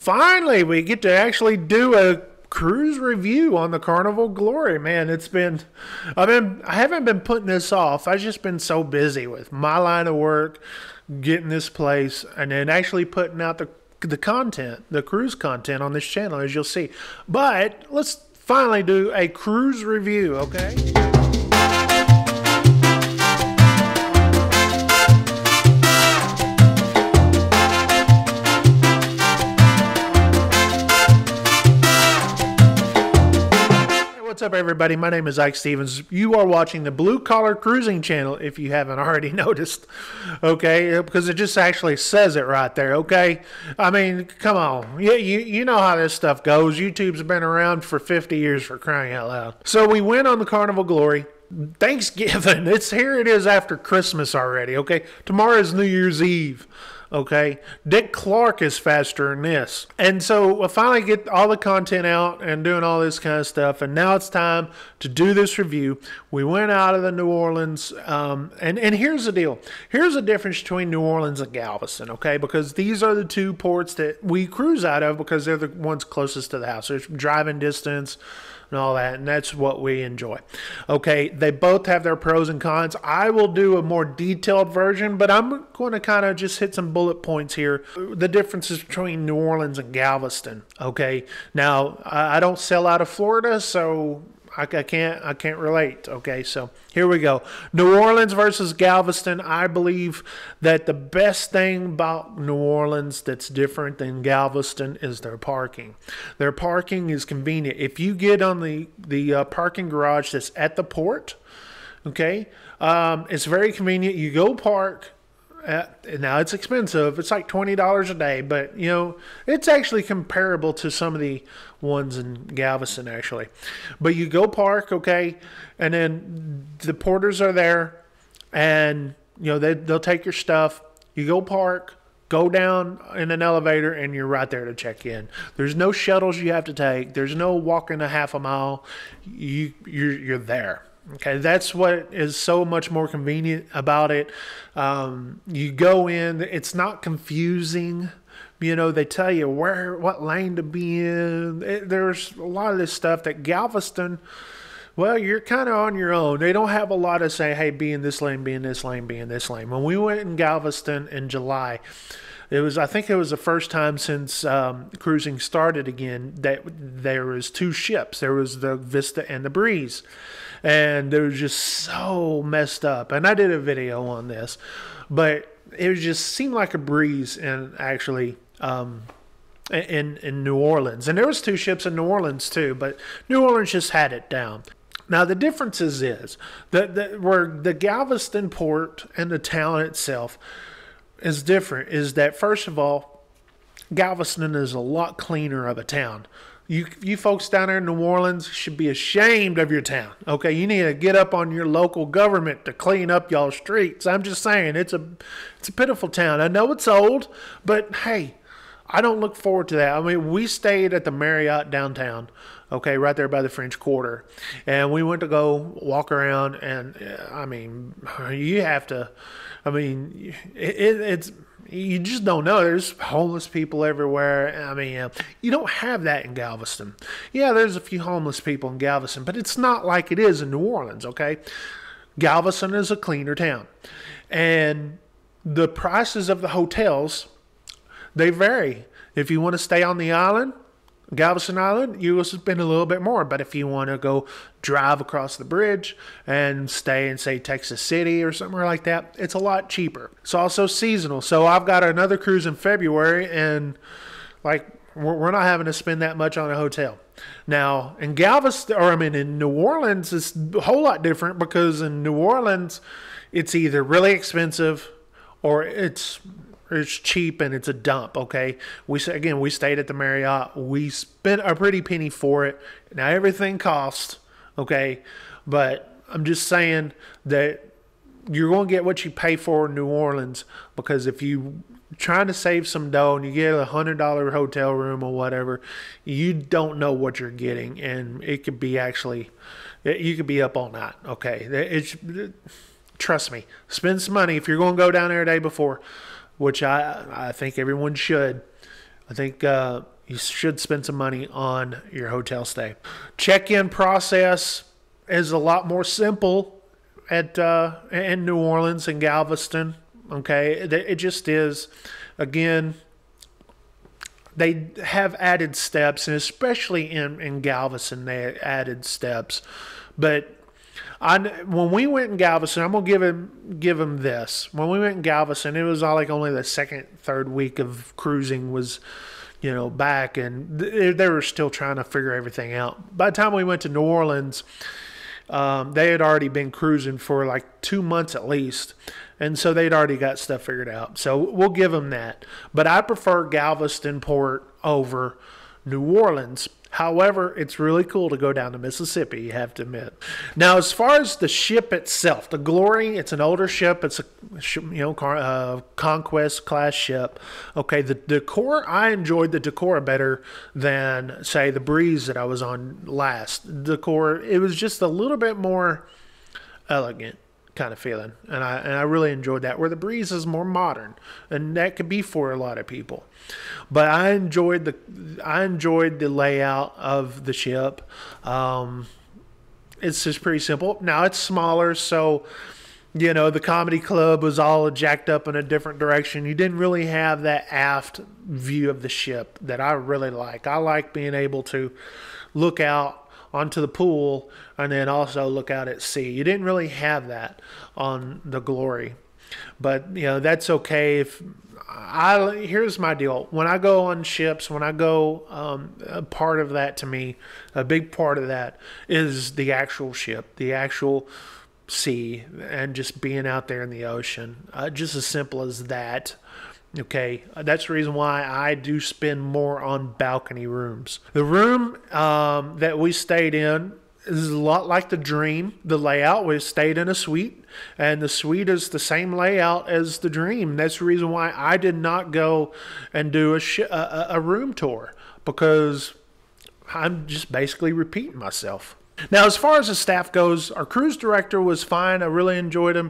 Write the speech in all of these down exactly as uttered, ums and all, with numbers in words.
finally we get to actually do a cruise review on the Carnival Glory. Man, it's been, I've been, I haven't been putting this off. I've just been so busy with my line of work, getting this place, and then actually putting out the the content, the cruise content on this channel, as you'll see. But let's finally do a cruise review, okay? What's up, everybody? My name is Ike Stevens. You are watching the Blue Collar Cruising channel, if you haven't already noticed, okay? Because it just actually says it right there, okay? I mean, come on. You, you, you know how this stuff goes. YouTube's been around for fifty years, for crying out loud. So we went on the Carnival Glory. Thanksgiving. It's here it is after Christmas already, okay? Tomorrow is New Year's Eve. Okay, Dick Clark is faster than this. And so we'll finally get all the content out and doing all this kind of stuff. And now it's time to do this review. We went out of the New Orleans. Um, and, and here's the deal. Here's the difference between New Orleans and Galveston, okay? Because these are the two ports that we cruise out of because they're the ones closest to the house. There's driving distance and all that, and that's what we enjoy. Okay, they both have their pros and cons. I will do a more detailed version, but I'm going to kind of just hit some bullet points here. The differences between New Orleans and Galveston. Okay, now I don't sell out of Florida, so I, I can't I can't relate. Okay, so here we go. New Orleans versus Galveston. I believe that the best thing about New Orleans that's different than Galveston is their parking. Their parking is convenient. If you get on the the uh, parking garage that's at the port, okay, um, it's very convenient. You go park. At, now it's expensive. It's like twenty dollars a day, but you know it's actually comparable to some of the ones in Galveston actually. But you go park, okay, and then the porters are there, and you know they they'll take your stuff. You go park, go down in an elevator, and you're right there to check in. There's no shuttles you have to take. There's no walking a half a mile. You you're you're there. Okay, that's what is so much more convenient about it. Um, you go in, it's not confusing. You know, they tell you where, what lane to be in. It, there's a lot of this stuff that Galveston, well, you're kind of on your own. They don't have a lot of say, hey, be in this lane, be in this lane, be in this lane. When we went in Galveston in July, it was, I think it was the first time since um, cruising started again that there was two ships. There was the Vista and the Breeze. And it was just so messed up. And I did a video on this. But it just seemed like a breeze in actually um, in, in New Orleans. And there was two ships in New Orleans too. But New Orleans just had it down. Now the difference is, is that, that where the Galveston port and the town itself is different is that, first of all, Galveston is a lot cleaner of a town. You you folks down there in New Orleans should be ashamed of your town. Okay, you need to get up on your local government to clean up y'all streets. I'm just saying, it's a it's a pitiful town. I know it's old, but hey, I don't look forward to that. I mean, we stayed at the Marriott downtown, okay, right there by the French Quarter, and we went to go walk around, and I mean, you have to, I mean, it, it, it's. You just don't know. There's homeless people everywhere. I mean, uh, you don't have that in Galveston. Yeah, there's a few homeless people in Galveston, but it's not like it is in New Orleans, okay? Galveston is a cleaner town. And the prices of the hotels, they vary. If you want to stay on the island, Galveston Island, you will spend a little bit more. But if you want to go drive across the bridge and stay in, say, Texas City or somewhere like that, it's a lot cheaper. It's also seasonal. So I've got another cruise in February, and like we're not having to spend that much on a hotel. Now in Galveston, or I mean in New Orleans, it's a whole lot different because in New Orleans, it's either really expensive or it's It's cheap and it's a dump, okay? We Again, we stayed at the Marriott. We spent a pretty penny for it. Now, everything costs, okay? But I'm just saying that you're going to get what you pay for in New Orleans, because if you trying to save some dough and you get a one hundred dollar hotel room or whatever, you don't know what you're getting, and it could be actually, you could be up all night, okay? It's, trust me, spend some money if you're going to go down there a day before, which I I think everyone should. I think uh, you should spend some money on your hotel stay. Check-in process is a lot more simple at uh, in New Orleans and Galveston. Okay, it, it just is. Again, they have added steps, and especially in, in Galveston, they added steps. But I, when we went in Galveston, I'm gonna give him give him this. When we went in Galveston, it was all like only the second, third week of cruising was, you know, back, and they, they were still trying to figure everything out. By the time we went to New Orleans, um, they had already been cruising for like two months at least, and so they'd already got stuff figured out. So we'll give them that. But I prefer Galveston Port over New Orleans. However, it's really cool to go down to Mississippi, you have to admit. Now, as far as the ship itself, the Glory, it's an older ship. It's a you know uh, Conquest class ship. Okay, the decor, I enjoyed the decor better than, say, the Breeze that I was on last. Decor, it was just a little bit more elegant kind of feeling, and I and I really enjoyed that, where the Breeze is more modern, and that could be for a lot of people. But I enjoyed the I enjoyed the layout of the ship. Um, it's just pretty simple. Now it's smaller, so you know the comedy club was all jacked up in a different direction. You didn't really have that aft view of the ship that I really like. I like being able to look out onto the pool and then also look out at sea. You didn't really have that on the Glory, but you know that's okay. If I here's my deal: when I go on ships, when I go, um, a part of that to me, a big part of that is the actual ship, the actual sea, and just being out there in the ocean. Uh, just as simple as that. Okay, that's the reason why I do spend more on balcony rooms. The room um, that we stayed in is a lot like the Dream. The layout, we stayed in a suite, and the suite is the same layout as the Dream. That's the reason why I did not go and do a, sh a, a room tour, because I'm just basically repeating myself. Now, as far as the staff goes, our cruise director was fine. I really enjoyed him.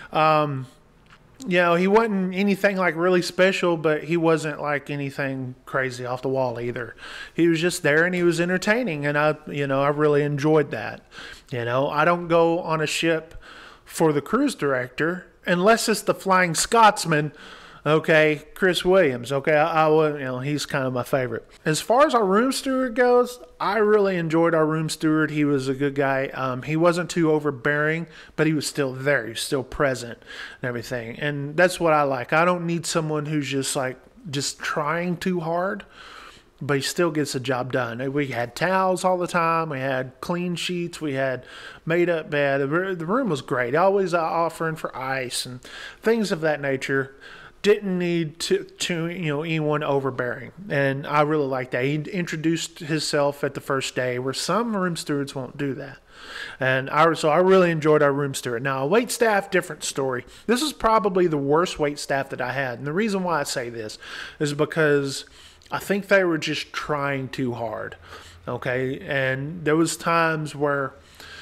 Um, You know, he wasn't anything like really special, but he wasn't like anything crazy off the wall either. He was just there and he was entertaining, and I, you know, I really enjoyed that. You know, I don't go on a ship for the cruise director unless it's the Flying Scotsman. Okay, Chris Williams. Okay, I, I would, you know, he's kind of my favorite. As far as our room steward goes, I really enjoyed our room steward. He was a good guy. Um, he wasn't too overbearing, but he was still there. He was still present and everything. And that's what I like. I don't need someone who's just like just trying too hard, but he still gets the job done. We had towels all the time. We had clean sheets. We had made up bed. The room was great. Always offering for ice and things of that nature. Didn't need to, to, you know, anyone overbearing. And I really like that. He introduced himself at the first day, where some room stewards won't do that. And I, so I really enjoyed our room steward. Now, wait staff, different story. This is probably the worst wait staff that I had. And the reason why I say this is because I think they were just trying too hard. Okay. And there was times where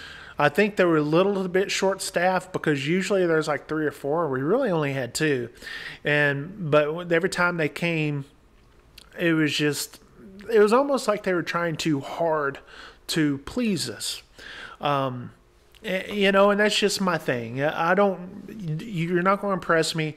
I think they were a little bit short-staffed, because usually there's like three or four. We really only had two, and but every time they came, it was just it was almost like they were trying too hard to please us, um, you know. And that's just my thing. I don't. You're not going to impress me.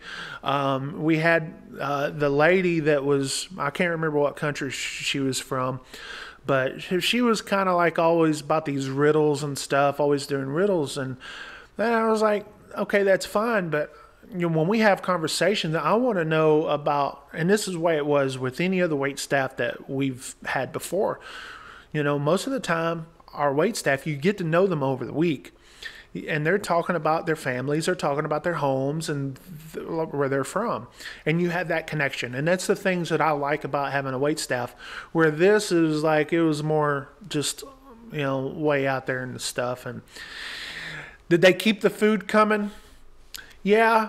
Um, we had uh, the lady that was, I can't remember what country she was from. But she was kind of like always about these riddles and stuff, always doing riddles. And then I was like, okay, that's fine. But you know, when we have conversations, I want to know about, and this is the way it was with any other wait staff that we've had before. You know, most of the time, our wait staff, you get to know them over the week. And they're talking about their families, they're talking about their homes and th where they're from. And you have that connection. And that's the things that I like about having a wait staff, where this is like, it was more just, you know, way out there and stuff. And did they keep the food coming? Yeah,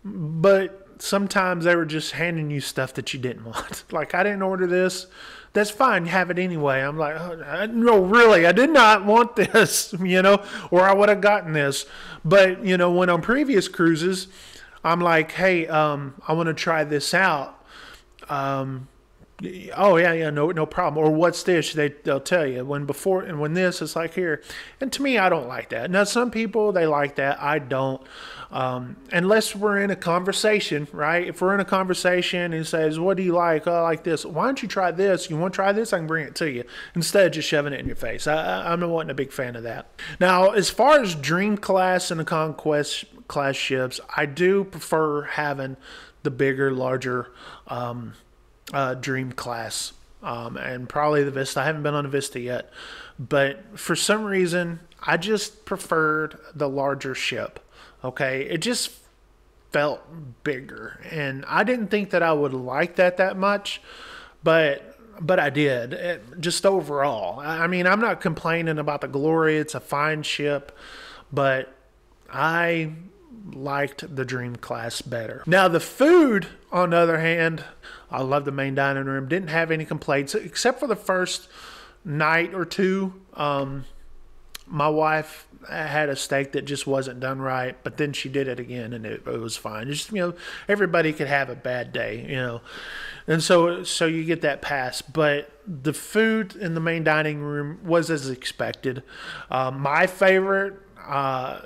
but sometimes they were just handing you stuff that you didn't want. Like, I didn't order this. That's fine, have it anyway. I'm like, oh, no, really, I did not want this, you know, or I would have gotten this. But, you know, when on previous cruises, I'm like, hey, um, I want to try this out. Um, Oh yeah, yeah, no, no problem. Or what's this? They they'll tell you when before and when this it's like here. And to me, I don't like that. Now some people they like that. I don't. Um, unless we're in a conversation, right? If we're in a conversation and he says, "What do you like?" Oh, I like this. Why don't you try this? You want to try this? I can bring it to you instead of just shoving it in your face. I, I, I'm not wasn't a big fan of that. Now, as far as Dream Class and the Conquest class ships, I do prefer having the bigger, larger. Um, Uh, Dream Class, um, and probably the Vista. I haven't been on the Vista yet, but for some reason, I just preferred the larger ship. Okay, it just felt bigger, and I didn't think that I would like that that much, but but I did. It, just overall, I mean, I'm not complaining about the Glory. It's a fine ship, but I liked the Dream Class better. Now the food, on the other hand, I love the main dining room. Didn't have any complaints except for the first night or two. Um, my wife had a steak that just wasn't done right, but then she did it again and it, it was fine. Just, you know, everybody could have a bad day, you know, and so so you get that pass. But the food in the main dining room was as expected. Uh, my favorite uh,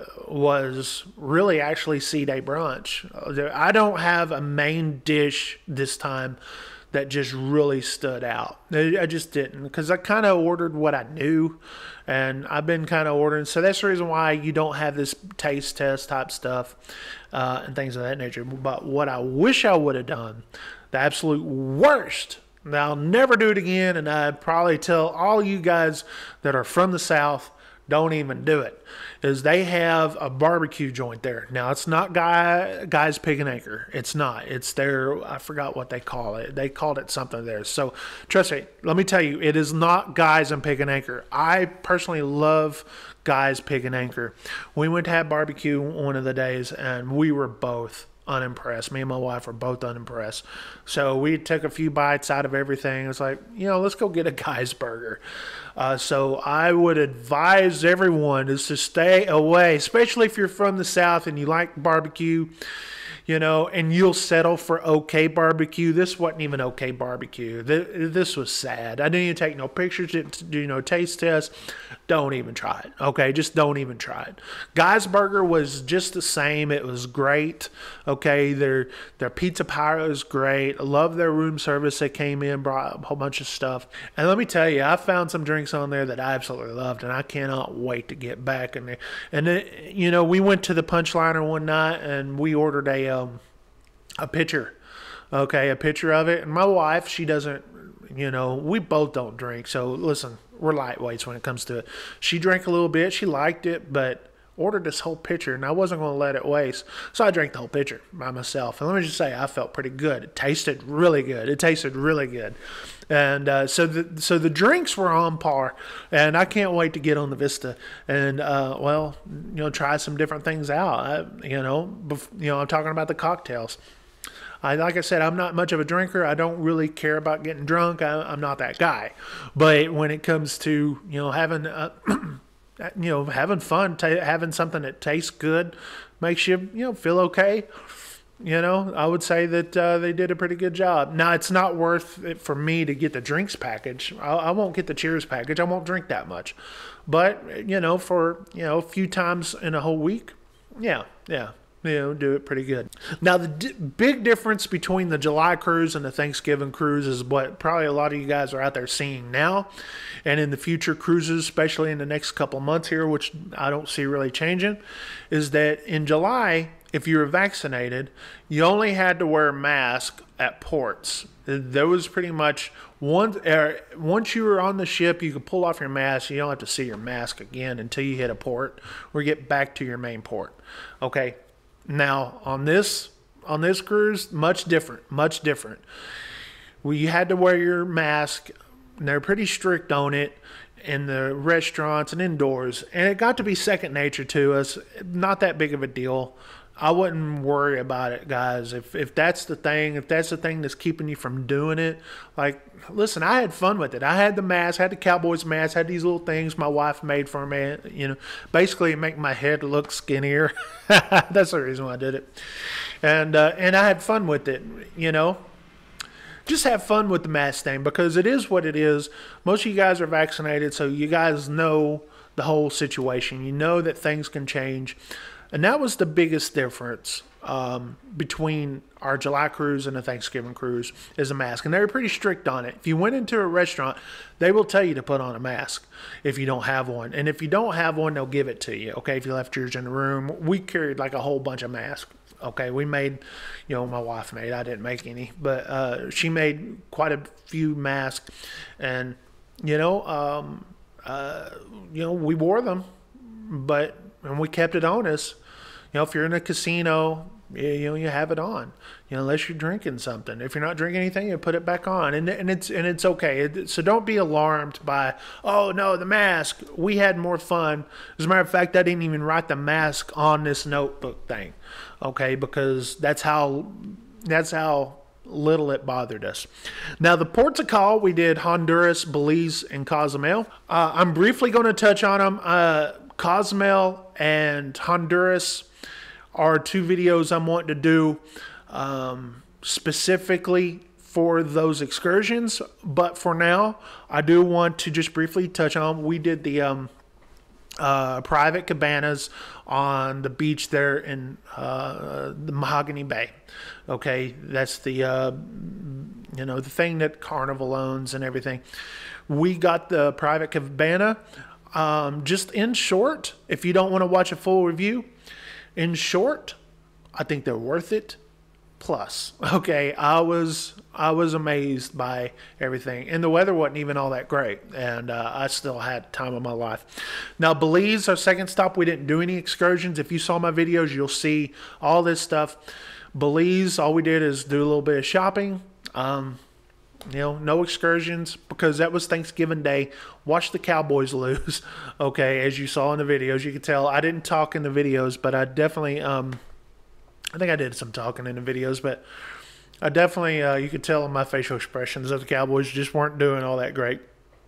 was really actually Sea Day brunch. I don't have a main dish this time that just really stood out. I just didn't, because I kind of ordered what I knew, and I've been kind of ordering. So that's the reason why you don't have this taste test type stuff uh, and things of that nature. But what I wish I would have done, the absolute worst, and I'll never do it again, and I'd probably tell all you guys that are from the South, don't even do it, is they have a barbecue joint there. Now, it's not Guy, Guy's Pig and Anchor. It's not. It's their, I forgot what they call it. They called it something there. So, trust me, let me tell you, it is not Guy's and Pig and Anchor. I personally love Guy's Pig and Anchor. We went to have barbecue one of the days, and we were both unimpressed. Me and my wife were both unimpressed. So we took a few bites out of everything. It was like, you know, let's go get a Guy's burger. Uh, so I would advise everyone is to stay away, especially if you're from the South and you like barbecue, you know, and you'll settle for okay barbecue. This wasn't even okay barbecue. This was sad. I didn't even take no pictures, didn't do no taste tests. Don't even try it. Okay, just don't even try it. Guy's Burger was just the same. It was great. Okay, their their pizza pie is great. I love their room service. They came in, brought a whole bunch of stuff. And let me tell you, I found some drinks on there that I absolutely loved, and I cannot wait to get back in there. And it, you know, we went to the Punchliner one night, and we ordered a um, a pitcher. Okay, a pitcher of it. And my wife, she doesn't, you know, we both don't drink. So listen, we're lightweights when it comes to it. She drank a little bit. She liked it, but ordered this whole pitcher, and I wasn't going to let it waste. So I drank the whole pitcher by myself. And let me just say, I felt pretty good. It tasted really good. It tasted really good. And uh, so the so the drinks were on par, and I can't wait to get on the Vista and uh, well, you know, try some different things out. I, you know, bef- you know, I'm talking about the cocktails. I, like I said, I'm not much of a drinker. I don't really care about getting drunk. I, I'm not that guy. But when it comes to, you know, having, uh, you know, having fun, t- having something that tastes good, makes you, you know, feel okay. You know, I would say that uh, they did a pretty good job. Now, it's not worth it for me to get the drinks package. I, I won't get the Cheers package. I won't drink that much. But, you know, for, you know, a few times in a whole week, yeah, yeah. You know, do it pretty good. Now, the d- big difference between the July cruise and the Thanksgiving cruise is what probably a lot of you guys are out there seeing now. And in the future cruises, especially in the next couple months here, which I don't see really changing, is that in July, if you were vaccinated, you only had to wear a mask at ports. There was pretty much one, uh, once you were on the ship, you could pull off your mask. You don't have to see your mask again until you hit a port or get back to your main port. Okay. Now, on this on this cruise, much different, much different. Well, you had to wear your mask, and they're pretty strict on it in the restaurants and indoors. And it got to be second nature to us. Not that big of a deal. I wouldn't worry about it, guys. If if that's the thing, if that's the thing that's keeping you from doing it, like, listen, I had fun with it. I had the mask, had the Cowboys mask, had these little things my wife made for me, you know, basically make my head look skinnier. That's the reason why I did it. And uh, and I had fun with it, you know. just have fun with the mask thing, because it is what it is. Most of you guys are vaccinated, so you guys know the whole situation. You know that things can change. And that was the biggest difference um, between our July cruise and the Thanksgiving cruise, is a mask. And they were pretty strict on it. If you went into a restaurant, they will tell you to put on a mask if you don't have one. And if you don't have one, they'll give it to you, okay, if you left yours in the room. We carried like a whole bunch of masks. Okay, we made, you know, my wife made, I didn't make any, but uh, she made quite a few masks. And, you know, um, uh, you know, we wore them, but, and we kept it on us. You know, if you're in a casino, you know, you have it on, you know, unless you're drinking something. If you're not drinking anything, you put it back on, and and it's and it's okay. It, so don't be alarmed by, oh no, the mask. We had more fun. As a matter of fact, I didn't even write the mask on this notebook thing, okay, because that's how that's how little it bothered us. Now, the ports of call, we did Honduras, Belize, and Cozumel. Uh, I'm briefly going to touch on them. Uh, Cozumel and Honduras are two videos I'm wanting to do um, specifically for those excursions. But for now, I do want to just briefly touch on, we did the um, uh, private cabanas on the beach there in uh, the Mahogany Bay. Okay, that's the, uh, you know, the thing that Carnival owns and everything. We got the private cabana. Um, just in short, if you don't want to watch a full review, in short, I think they're worth it. Plus, okay, I was I was amazed by everything, and the weather wasn't even all that great, and uh, I still had time of my life. Now, Belize, our second stop, we didn't do any excursions. If you saw my videos, you'll see all this stuff. Belize, all we did is do a little bit of shopping. Um, You know, no excursions, because that was Thanksgiving Day. Watch the Cowboys lose. Okay, as you saw in the videos, you could tell I didn't talk in the videos, but I definitely, um, I think I did some talking in the videos, but I definitely, uh, you could tell in my facial expressions that the Cowboys just weren't doing all that great.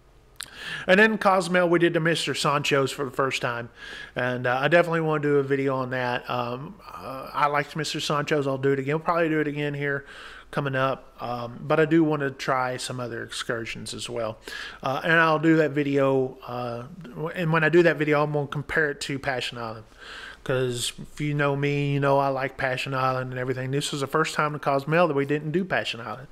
And then Cozumel, we did the Mister Sancho's for the first time, and uh, I definitely want to do a video on that. Um, uh, I liked Mister Sancho's. I'll do it again. We'll probably do it again here coming up, um, but I do want to try some other excursions as well, uh, and I'll do that video, uh, and when I do that video, I'm going to compare it to Passion Island, because if you know me, you know I like Passion Island and everything. This was the first time in Cozumel that we didn't do Passion Island.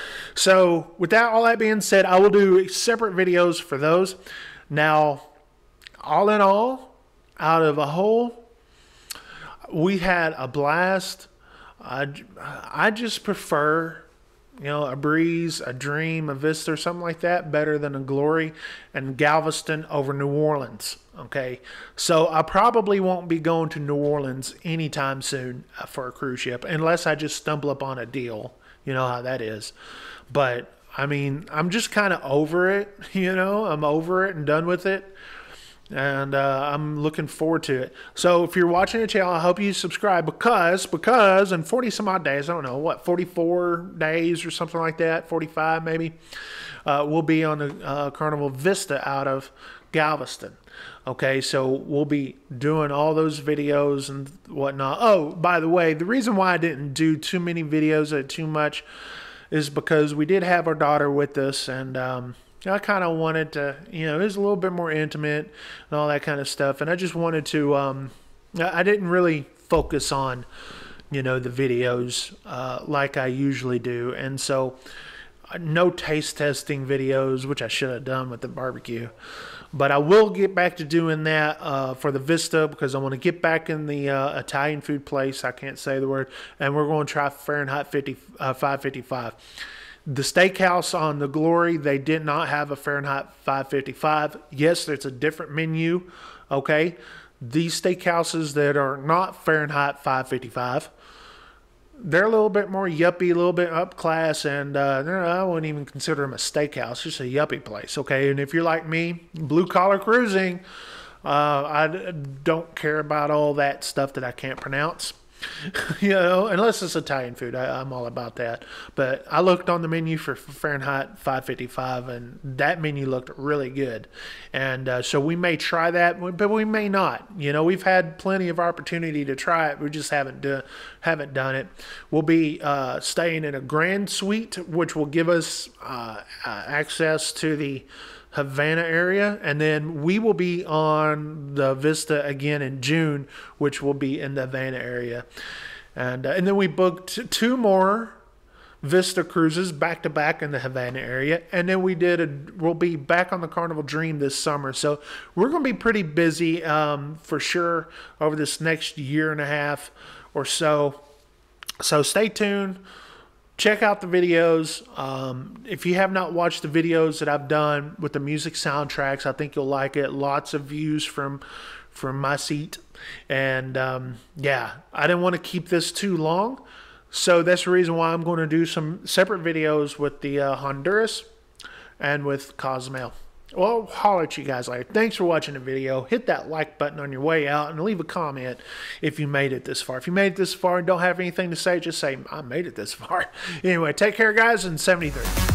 So with that, all that being said, I will do separate videos for those. Now, all in all, out of a whole, we had a blast. I, I just prefer, you know, a Breeze, a Dream, a Vista, or something like that better than a Glory and Galveston over New Orleans. Okay, so I probably won't be going to New Orleans anytime soon for a cruise ship unless I just stumble upon a deal. You know how that is. But I mean, I'm just kind of over it. You know, I'm over it and done with it. And uh, I'm looking forward to it. So if you're watching the channel, I hope you subscribe, because because in forty some odd days, I don't know what, forty-four days or something like that, forty-five maybe, uh, we'll be on the uh, Carnival Vista out of Galveston. Okay, so we'll be doing all those videos and whatnot. Oh, by the way, the reason why I didn't do too many videos or too much is because we did have our daughter with us, and um, I kind of wanted to, you know, it was a little bit more intimate and all that kind of stuff. And I just wanted to, um, I didn't really focus on, you know, the videos uh, like I usually do. And so uh, no taste testing videos, which I should have done with the barbecue. But I will get back to doing that uh, for the Vista, because I want to get back in the uh, Italian food place. I can't say the word. And we're going to try Fahrenheit fifty, uh, five fifty-five. The steakhouse on the Glory, they did not have a Fahrenheit five fifty-five. Yes, there's a different menu, okay? These steakhouses that are not Fahrenheit five fifty-five, they're a little bit more yuppie, a little bit up class, and uh, I wouldn't even consider them a steakhouse, just a yuppie place, okay? And if you're like me, blue collar cruising, uh, I don't care about all that stuff that I can't pronounce. You know, unless it's Italian food, I, I'm all about that. But I looked on the menu for Fahrenheit five fifty-five, and that menu looked really good. And uh, so we may try that, but we may not. You know, we've had plenty of opportunity to try it. We just haven't do, haven't done it. We'll be uh, staying in a grand suite, which will give us uh, uh, access to the Havana area, and then we will be on the Vista again in June, which will be in the Havana area. And uh, and then we booked two more Vista cruises back to back in the Havana area, and then we did a we'll be back on the Carnival Dream this summer. So we're going to be pretty busy um, for sure over this next year and a half or so. So stay tuned. Check out the videos. Um, if you have not watched the videos that I've done with the music soundtracks, I think you'll like it. Lots of views from from my seat. And um, yeah, I didn't want to keep this too long. So that's the reason why I'm going to do some separate videos with the uh, Honduras and with Cozumel. Well, I'll holler at you guys later. Thanks for watching the video. Hit that like button on your way out and leave a comment if you made it this far. If you made it this far and don't have anything to say, just say, I made it this far. Anyway, take care, guys, and seventy-three.